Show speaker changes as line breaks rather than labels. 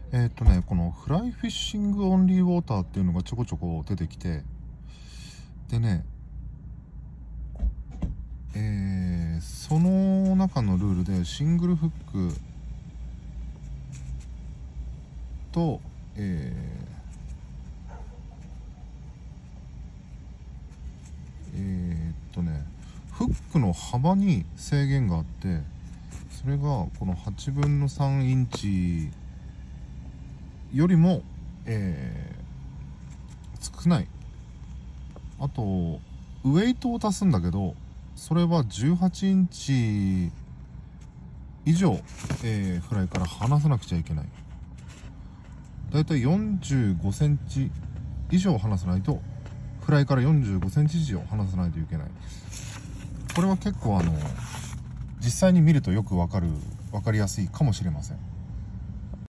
このフライフィッシングオンリーウォーターっていうのがちょこちょこ出てきて、でね、その中のルールでシングルフックと、フックの幅に制限があって、それがこの8分の3インチよりも、少ない。あとウェイトを足すんだけど、それは18インチ以上、フライから離さなくちゃいけない。だいたい45センチ以上離さないと、フライから45センチ以上離さないといけない。これは結構実際に見るとよく分かりやすいかもしれません。